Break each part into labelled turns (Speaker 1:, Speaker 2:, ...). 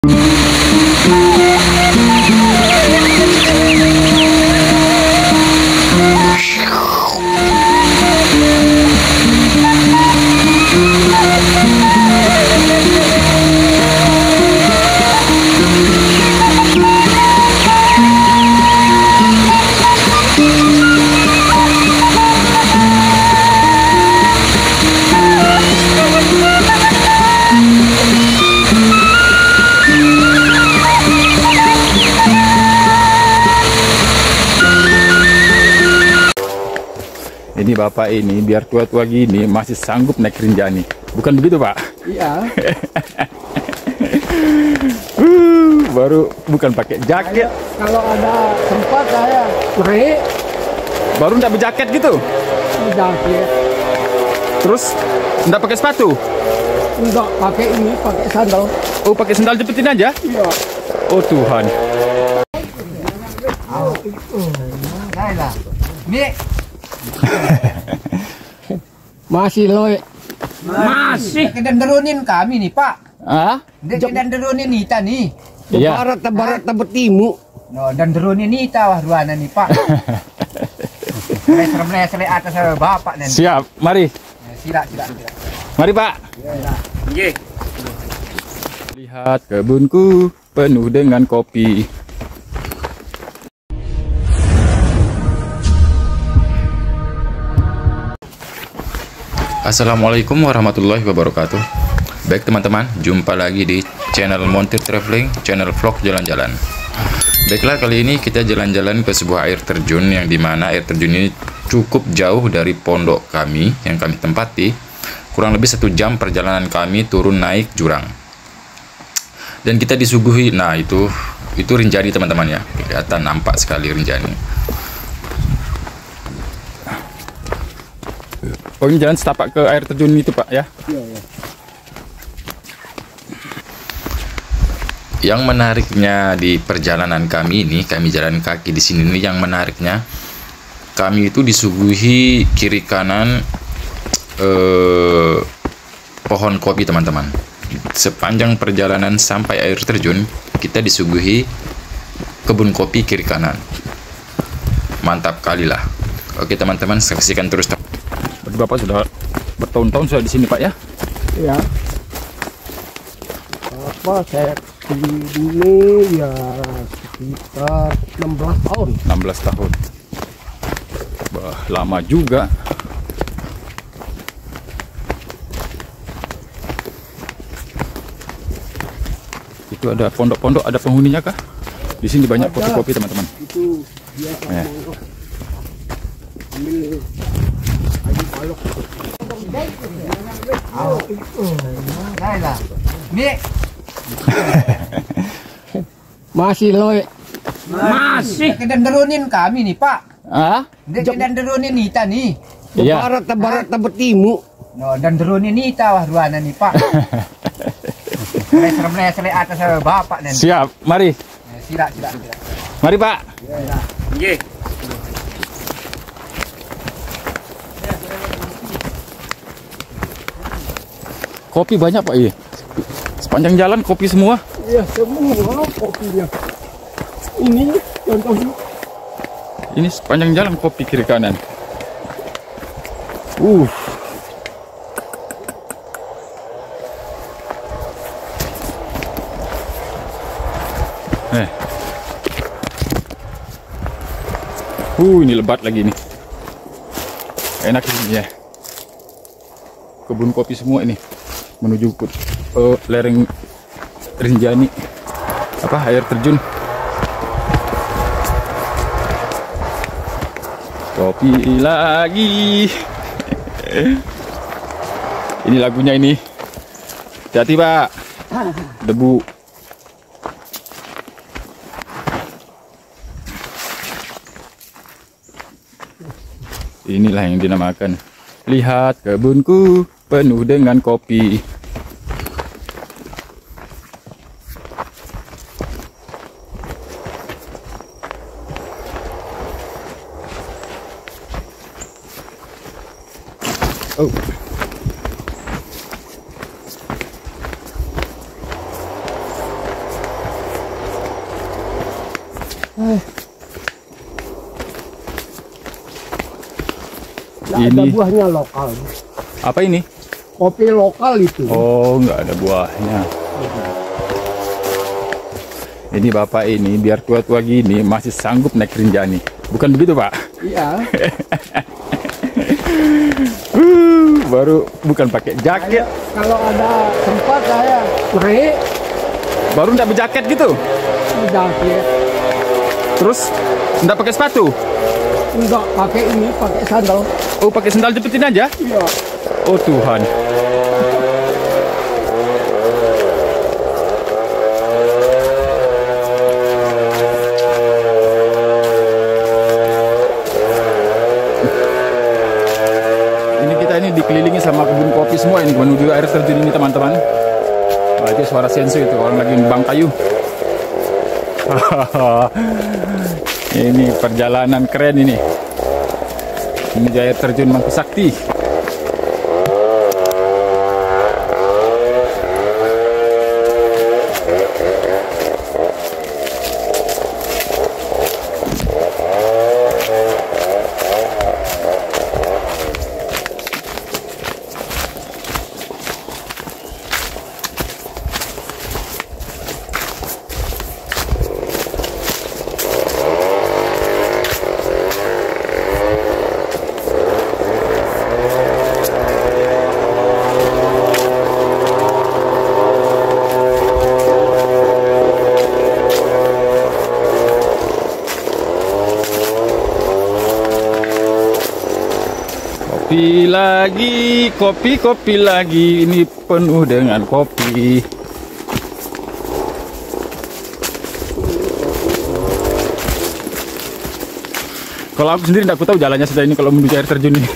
Speaker 1: Ini bapak ini biar tua-tua gini masih sanggup naik Rinjani. Bukan begitu, Pak?
Speaker 2: Iya.
Speaker 1: Baru bukan pakai jaket.
Speaker 2: Kalau ada tempat saya naik.
Speaker 1: Baru nggak berjaket gitu.
Speaker 2: Jaket.
Speaker 1: Terus nggak pakai sepatu?
Speaker 2: Enggak pakai ini, pakai sandal.
Speaker 1: Oh, pakai sandal jepitin aja?
Speaker 2: Iya.
Speaker 1: Oh Tuhan.
Speaker 2: Lah. Nih. Masih loe.
Speaker 3: Masih.
Speaker 4: Dan derunin kami nih, Pak.
Speaker 1: Ah?
Speaker 4: Dan derunin Nita nih.
Speaker 1: Iya.
Speaker 2: Barat timu.
Speaker 4: No, dan derunin Nita wah ruana nih, Pak. Meleser atas bapak nanti.
Speaker 1: Siap, mari.
Speaker 4: Sila.
Speaker 1: Mari, Pak.
Speaker 3: Nggih.
Speaker 1: Lihat kebunku penuh dengan kopi. Assalamualaikum warahmatullahi wabarakatuh. Baik teman-teman, jumpa lagi di channel Montir Traveling, channel vlog jalan-jalan. Baiklah, kali ini kita jalan-jalan ke sebuah air terjun yang dimana air terjun ini cukup jauh dari pondok kami yang kami tempati. Kurang lebih 1 jam perjalanan kami turun naik jurang. Dan kita disuguhi, nah itu Rinjani teman-teman ya, kelihatan nampak sekali Rinjani. Oh, ini jalan setapak ke air terjun itu, Pak, ya?
Speaker 2: Iya.
Speaker 1: Yang menariknya di perjalanan kami ini, kami jalan kaki di sini nih, yang menariknya kami itu disuguhi kiri kanan pohon kopi teman-teman. Sepanjang perjalanan sampai air terjun kita disuguhi kebun kopi kiri kanan. Mantap kali lah. Oke teman-teman, saksikan terus. Bapak sudah bertahun-tahun sudah di sini, Pak, ya?
Speaker 2: Iya. Apa saya di sini ya sekitar 16 tahun.
Speaker 1: 16 tahun. Bah, lama juga. Itu ada pondok-pondok, ada penghuninya kah? Di sini banyak kopi-kopi, teman-teman.
Speaker 2: Itu biasa ambil balok.
Speaker 4: Lah. Nih.
Speaker 2: Masih loe.
Speaker 3: Masih.
Speaker 4: Dan derunin kami nih, Pak.
Speaker 1: Ah?
Speaker 4: Dan derunin Nita nih.
Speaker 1: Iya.
Speaker 2: Barat timu.
Speaker 4: No, dan derunin Nita wah ruana nih, Pak. Meleser atas bapak nanti.
Speaker 1: Siap, mari.
Speaker 4: Sila.
Speaker 1: Mari, Pak.
Speaker 3: Nggih.
Speaker 1: Kopi banyak, Pak, ini. Sepanjang jalan kopi semua.
Speaker 2: Iya, semua kopinya. Ini contohnya.
Speaker 1: Ini sepanjang jalan kopi kiri kanan. Ini lebat lagi nih. Enak ini ya. Kebun kopi semua ini menuju ke lereng Rinjani. Air terjun. Kopi lagi. Ini lagunya ini. Hati-hati, Pak. Debu. Inilah yang dinamakan lihat kebunku penuh dengan kopi. Oh.
Speaker 2: Nggak ada
Speaker 1: Ini
Speaker 2: buahnya lokal.
Speaker 1: apa ini?
Speaker 2: Kopi lokal itu.
Speaker 1: Oh, nggak ada buahnya. Ini bapak ini biar tua-tua gini masih sanggup naik Rinjani. Bukan begitu, Pak?
Speaker 2: Iya.
Speaker 1: Baru bukan pakai jaket,
Speaker 2: Kalau ada tempat saya naik
Speaker 1: baru nggak berjaket gitu.
Speaker 2: jaket.
Speaker 1: Terus nggak pakai sepatu.
Speaker 2: Enggak pakai ini, pakai sandal.
Speaker 1: Oh, pakai sendal jepitin aja.
Speaker 2: Iya.
Speaker 1: Oh Tuhan. Ini kita ini dikelilingi sama kebun kopi semua ini menuju air terjun ini teman-teman. Wah, itu suara sensu itu orang lagi nebang kayu. Ini perjalanan keren ini menuju air terjun Mangku Sakti. Kopi lagi, ini penuh dengan kopi. Kalau aku sendiri tidak tahu jalannya sudah ini kalau menuju air terjun ini.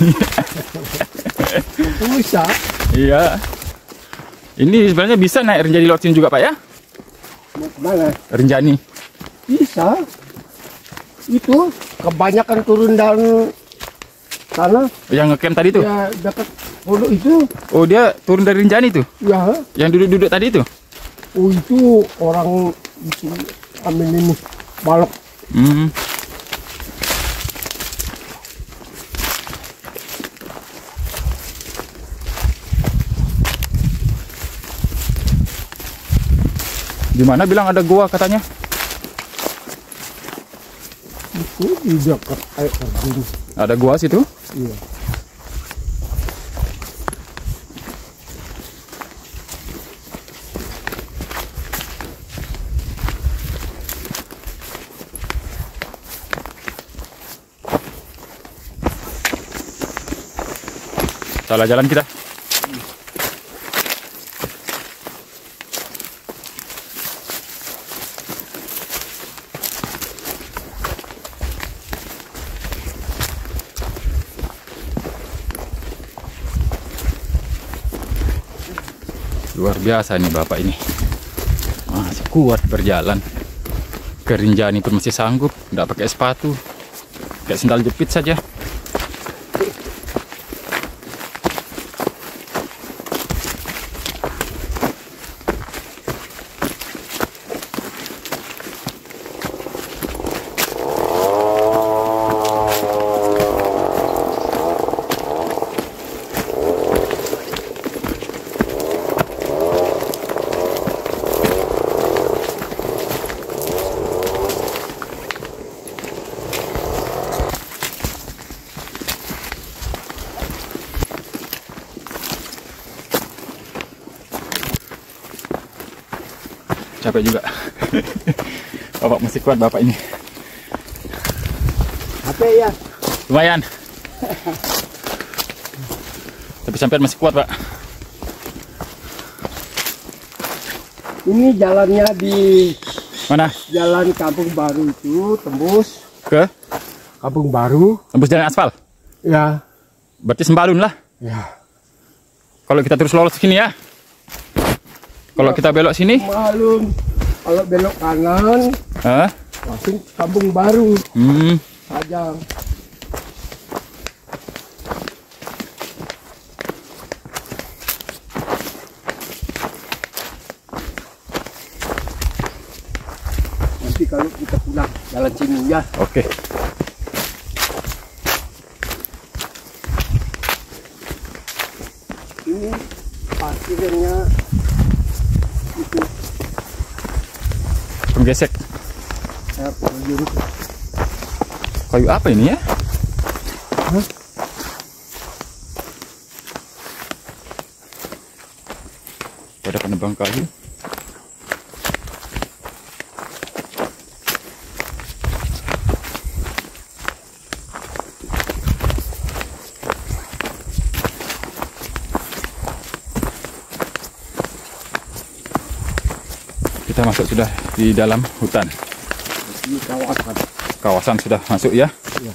Speaker 2: Bisa.
Speaker 1: Iya. Ini sebenarnya bisa naik Rinjani lewat sini juga, Pak ya?
Speaker 2: Mau kemana?
Speaker 1: Rinjani.
Speaker 2: Bisa. Itu kebanyakan turun dan sana.
Speaker 1: Yang ngecamp tadi tuh?
Speaker 2: Ya dekat pondok itu.
Speaker 1: Oh, dia turun dari Rinjani tuh?
Speaker 2: Ya.
Speaker 1: Yang duduk-duduk tadi tuh?
Speaker 2: Oh, itu orang itu ambil ini balok.
Speaker 1: Hmm. Di mana bilang ada gua katanya?
Speaker 2: Itu di dekat air terjun.
Speaker 1: Ada gua situ?
Speaker 2: Iya.
Speaker 1: Salah jalan kita. Luar biasa nih bapak ini, masih kuat berjalan. Ke Rinjani pun masih sanggup, nggak pakai sepatu, pakai sendal jepit saja. Capek juga. Bapak masih kuat bapak ini.
Speaker 2: Capek ya.
Speaker 1: Lumayan. Tapi sampai masih kuat, Pak.
Speaker 2: Ini jalannya di
Speaker 1: Mana?
Speaker 2: Jalan Kampung Baru itu tembus
Speaker 1: Ke?
Speaker 2: Kampung Baru.
Speaker 1: Tembus jalan aspal.
Speaker 2: Ya.
Speaker 1: Berarti Sembalun lah.
Speaker 2: Ya.
Speaker 1: Kalau kita terus lolos sini ya. Kalau kita belok sini,
Speaker 2: Malum. Kalau belok kanan,
Speaker 1: hah?
Speaker 2: langsung Kampung Baru. Saja. nanti kalau kita pulang jalan sini ya.
Speaker 1: Oke.
Speaker 2: Ini parkirnya itu
Speaker 1: Penggesek. Kayu apa ini ya? Ada penebang kayu. Kita masuk sudah di dalam hutan.
Speaker 2: di kawasan.
Speaker 1: Kawasan sudah masuk ya?
Speaker 2: Iya.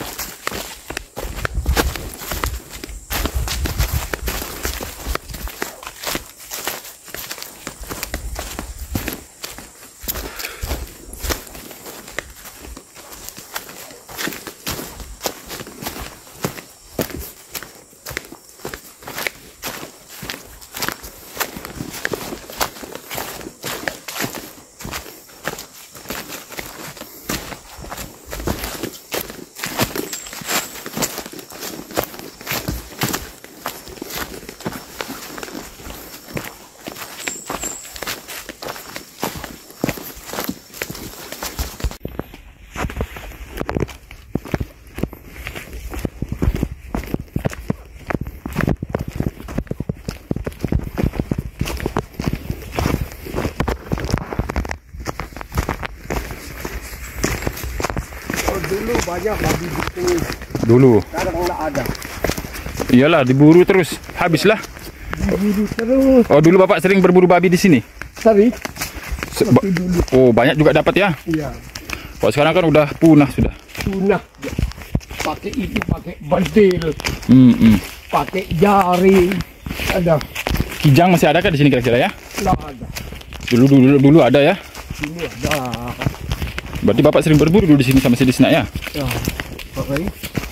Speaker 2: Dulu banyak babi di sini,
Speaker 1: Dulu.
Speaker 2: sekarang nggak ada.
Speaker 1: Iyalah, diburu terus. Habislah.
Speaker 2: Diburu terus.
Speaker 1: Oh, dulu Bapak sering berburu babi di sini?
Speaker 2: Sering.
Speaker 1: Se-
Speaker 2: Tapi dulu.
Speaker 1: Oh, banyak juga dapat ya?
Speaker 2: Iya.
Speaker 1: Kalau sekarang kan udah punah sudah.
Speaker 2: Sunah. Pakai itu, pakai bedil,
Speaker 1: Hmm.
Speaker 2: pakai jari. Ada.
Speaker 1: Kijang masih ada kan di sini kira-kira ya?
Speaker 2: Nggak ada.
Speaker 1: Dulu ada ya?
Speaker 2: Dulu ada.
Speaker 1: Berarti Bapak sering berburu dulu di sini sama si Disna ya?
Speaker 2: Ya. Pakai.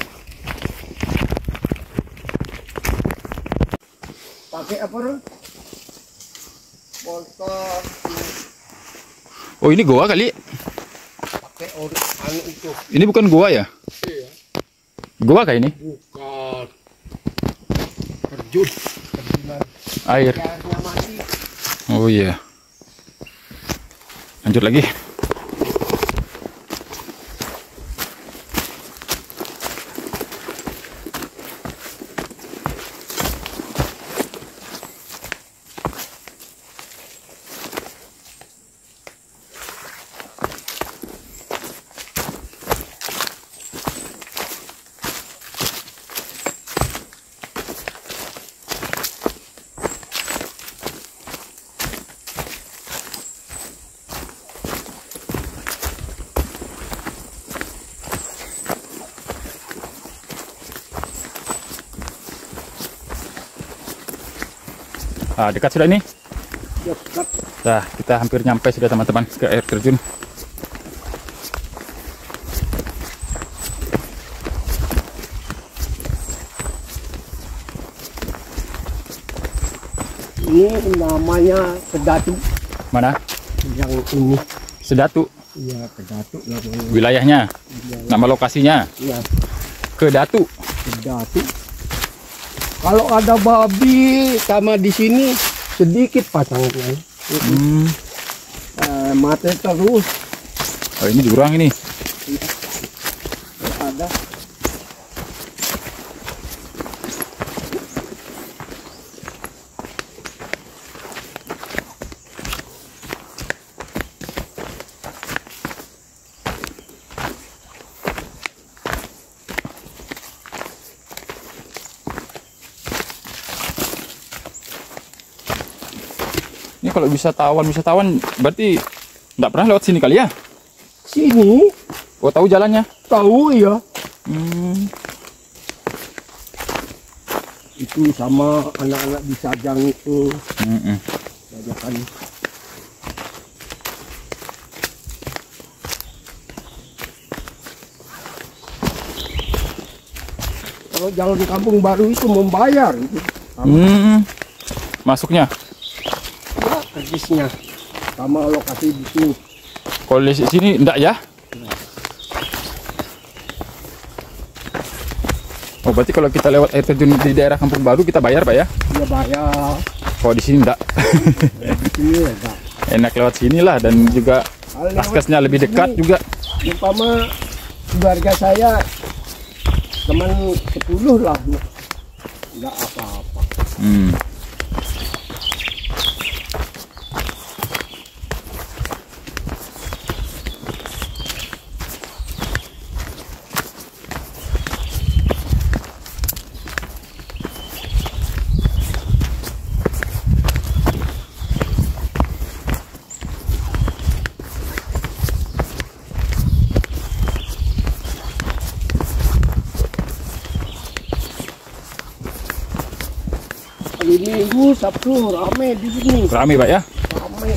Speaker 2: Pakai apa tuh? Motor.
Speaker 1: Oh, ini goa kali.
Speaker 2: Pakai anu itu.
Speaker 1: Ini bukan goa ya?
Speaker 2: Iya.
Speaker 1: Goa kayak ini?
Speaker 2: Bukan. Terjun. Terjunan.
Speaker 1: Air.
Speaker 2: Airnya mati.
Speaker 1: Oh iya. Lanjut lagi. Ah, dekat sudah ini.
Speaker 2: Dekat.
Speaker 1: Nah, kita hampir nyampe sudah teman-teman ke air terjun.
Speaker 2: Ini namanya Kedatu.
Speaker 1: Mana?
Speaker 2: Yang ini.
Speaker 1: Sedatu.
Speaker 2: Iya, Kedatu namanya.
Speaker 1: Wilayahnya. Nama lokasinya.
Speaker 2: Iya,
Speaker 1: Kedatu.
Speaker 2: Kedatu. Kalau ada babi sama di sini sedikit pasangnya.
Speaker 1: Hmm.
Speaker 2: Mati terus.
Speaker 1: Oh, ini jurang ini.
Speaker 2: Ada.
Speaker 1: Ini kalau wisatawan berarti nggak pernah lewat sini kali ya?
Speaker 2: Sini
Speaker 1: Oh, tahu jalannya?
Speaker 2: tahu ya.
Speaker 1: Hmm.
Speaker 2: Itu sama anak-anak di Sajang itu.
Speaker 1: Mm-mm.
Speaker 2: Bajakan. Kalau jalan kampung baru itu membayar itu.
Speaker 1: Hmm. Masuknya.
Speaker 2: Ya, persisnya sama lokasi di sini.
Speaker 1: Kalau di sini enggak ya? Oh, berarti kalau kita lewat air terjun di daerah Kampung Baru kita bayar, Pak ya?
Speaker 2: Dia bayar.
Speaker 1: Kalau di sini enggak.
Speaker 2: Ini enggak.
Speaker 1: Enak lewat sini lah, dan juga paskesnya lebih dekat juga.
Speaker 2: Umpama keluarga saya teman 10 lah. Enggak apa-apa. Hari Minggu, Sabtu rame di sini.
Speaker 1: Rame, Pak ya?
Speaker 2: Rame.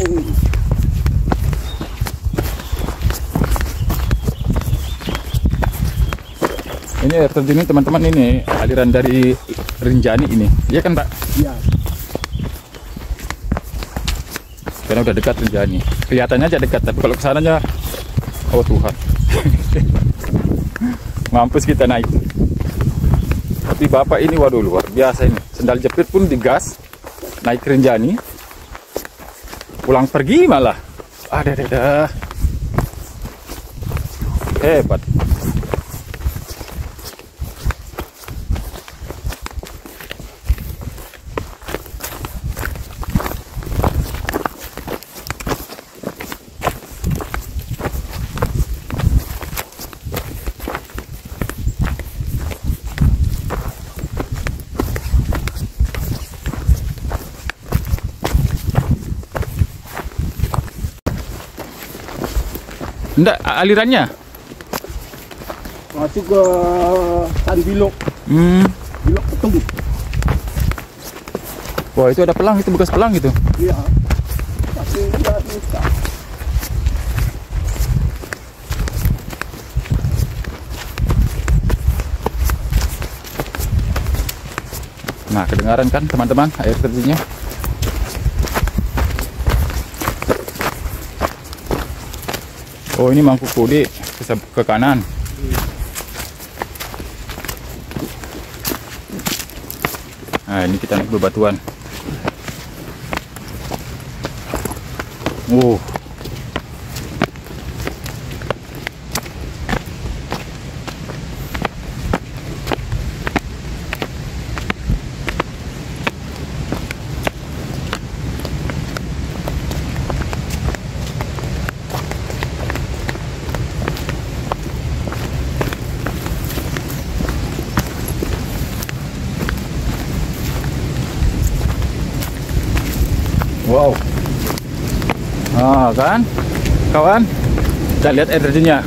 Speaker 1: Ini air terjun ini teman-teman, ini aliran dari Rinjani ini. Iya kan, Pak?
Speaker 2: Iya.
Speaker 1: Karena udah dekat Rinjani. Kelihatannya aja dekat, tapi kalau kesananya, oh Tuhan. Mampus kita naik. Tapi bapak ini waduh luar biasa ini. Sendal jepit pun digas. Naik Rinjani. Pulang pergi malah. Ada. Hebat. Enggak, alirannya?
Speaker 2: Masuk ke Tanbilok. Bilok Petung.
Speaker 1: Wah, itu ada pelang, itu bekas pelang itu.
Speaker 2: Iya. Tapi enggak bisa.
Speaker 1: Nah, kedengaran kan teman-teman air terjunnya? Oh, ini Mangkukode ke kanan. Nah, ini kita naik bebatuan. Wow. Ah, kan? Kawan, kita lihat air terjunnya.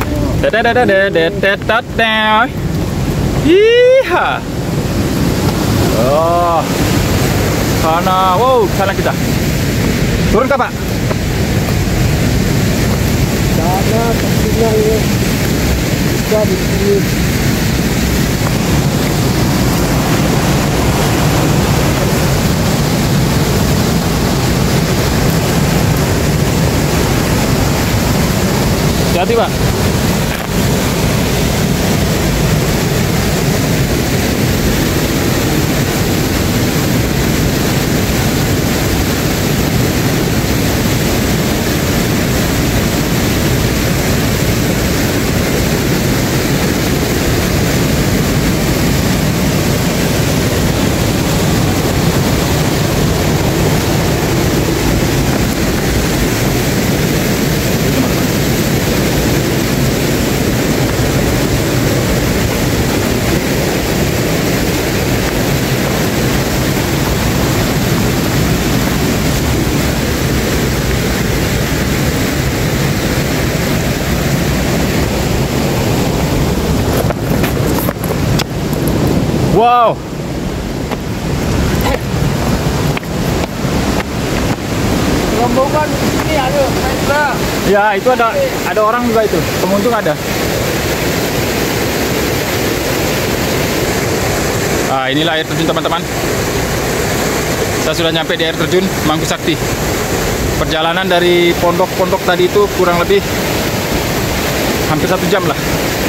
Speaker 1: Iha. Oh. Sana, wow, sana kita. Turun kah, Pak?
Speaker 2: Sana tentunya ini bisa di sini.
Speaker 1: Hati-hati, Pak. Wow.
Speaker 2: Rombongan di sini ayo, Maestra.
Speaker 1: Ya, itu ada orang juga itu. Pengunjung ada. Ah, inilah air terjun teman-teman. Saya sudah nyampe di air terjun Mangku Sakti. Perjalanan dari pondok-pondok tadi itu kurang lebih hampir 1 jam lah.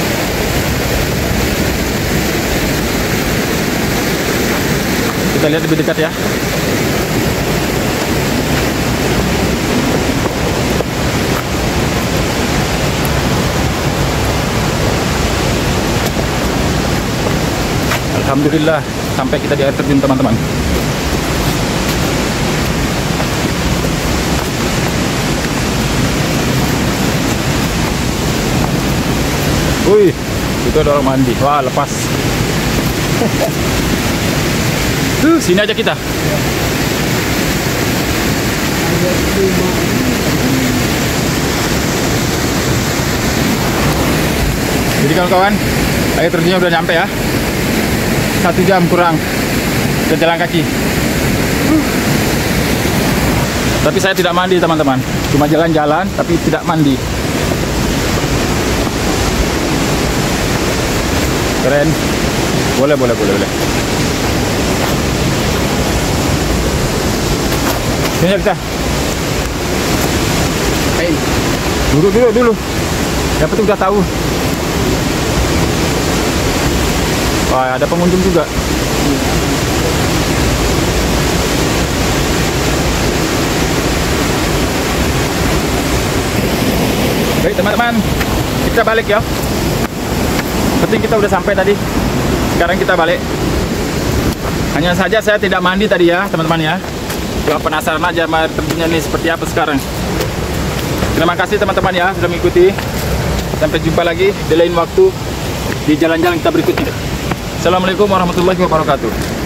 Speaker 1: Kita lihat lebih dekat ya. Alhamdulillah sampai kita di air terjun teman-teman. Wih, itu ada orang mandi. Wah, lepas. Sini aja kita. Jadi kawan-kawan, air terjunnya udah nyampe ya. 1 jam kurang dan jalan kaki. Tapi saya tidak mandi teman-teman, cuma jalan-jalan tapi tidak mandi. Keren. Boleh. Sini kita.
Speaker 2: Hey.
Speaker 1: Dulu. Yang penting udah tahu. Wah, ada pengunjung juga. Baik teman-teman, kita balik ya. Penting kita udah sampai tadi. Sekarang kita balik. Hanya saja saya tidak mandi tadi ya teman-teman ya. Cuma penasaran aja air terjunnya ini seperti apa sekarang. Terima kasih teman-teman ya sudah mengikuti. Sampai jumpa lagi di lain waktu di jalan-jalan kita berikutnya. Assalamualaikum warahmatullahi wabarakatuh.